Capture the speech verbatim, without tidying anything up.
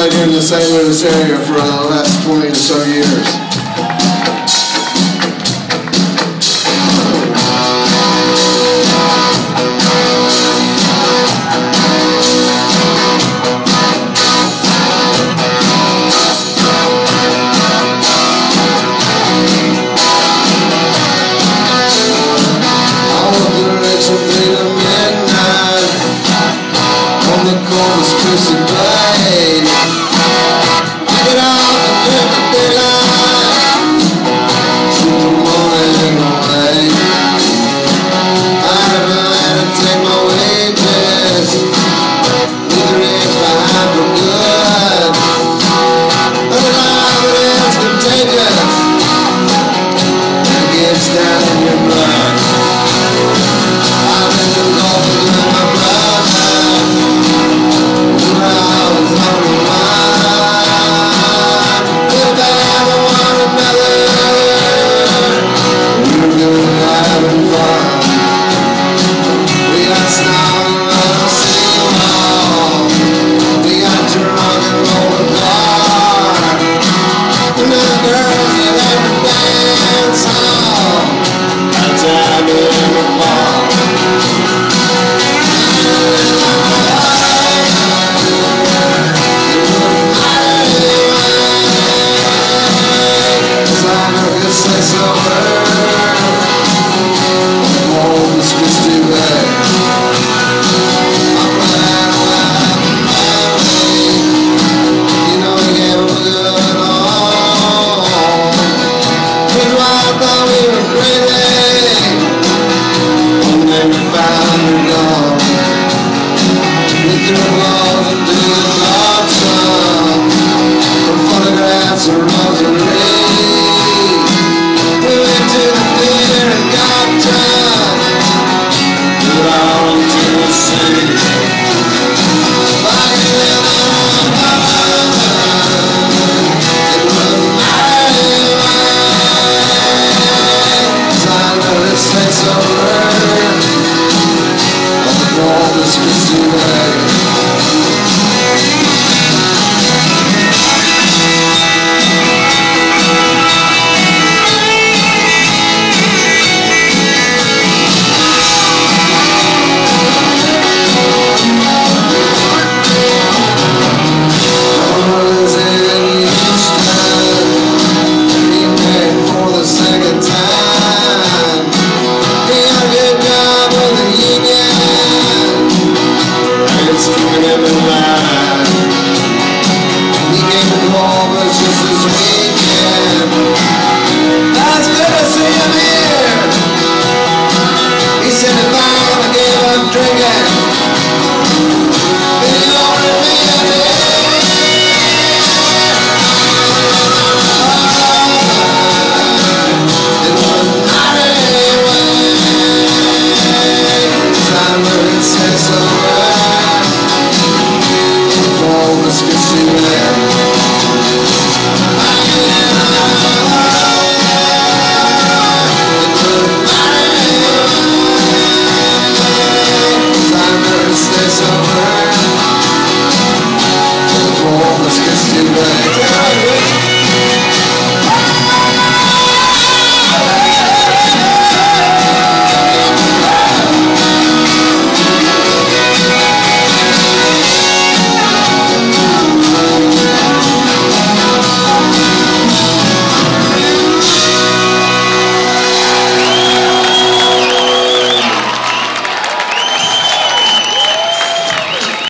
right here in the Saint Louis area for the last twenty or so years. On the Corpus Christi Bay, get off the Liberty line, shoot the morning away. I'd have had to take my wages, leave the rich behind for good. But the life is contagious, it gets down in your blood. I've been to Lord in my blood. Corpus Christi Bay. I'm glad I'm married. You know you gave them a good home. Here's why I thought we were crazy. And then we found her gone. We threw balls into the blossom. The photographs of Rosary. We went to the theater and got drunk. Put on to the city. I can live on my mind. It was my life. I know this takes over on the Corpus Christi Bay. Just this weekend.